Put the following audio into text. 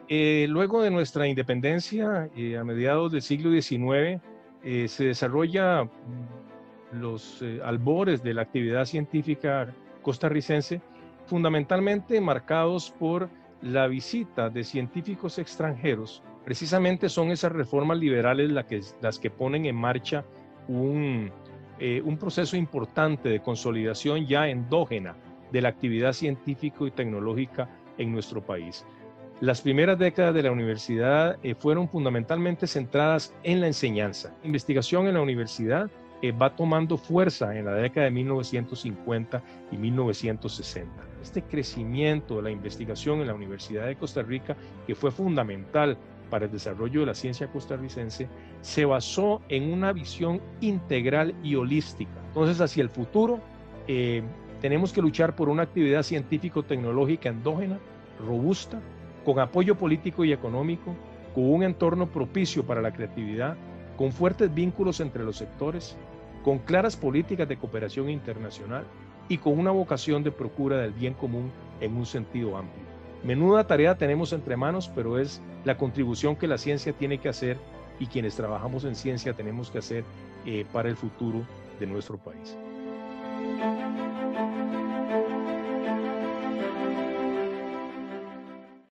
Luego de nuestra independencia, a mediados del siglo XIX, se desarrolla los albores de la actividad científica costarricense, fundamentalmente marcados por la visita de científicos extranjeros. Precisamente son esas reformas liberales las que ponen en marcha un proceso importante de consolidación ya endógena de la actividad científico y tecnológica en nuestro país. Las primeras décadas de la universidad fueron fundamentalmente centradas en la enseñanza. La investigación en la universidad va tomando fuerza en la década de 1950 y 1960. Este crecimiento de la investigación en la Universidad de Costa Rica, que fue fundamental para el desarrollo de la ciencia costarricense, se basó en una visión integral y holística. Entonces, hacia el futuro, tenemos que luchar por una actividad científico-tecnológica endógena, robusta, con apoyo político y económico, con un entorno propicio para la creatividad, con fuertes vínculos entre los sectores, con claras políticas de cooperación internacional y con una vocación de procura del bien común en un sentido amplio. Menuda tarea tenemos entre manos, pero es la contribución que la ciencia tiene que hacer y quienes trabajamos en ciencia tenemos que hacer para el futuro de nuestro país.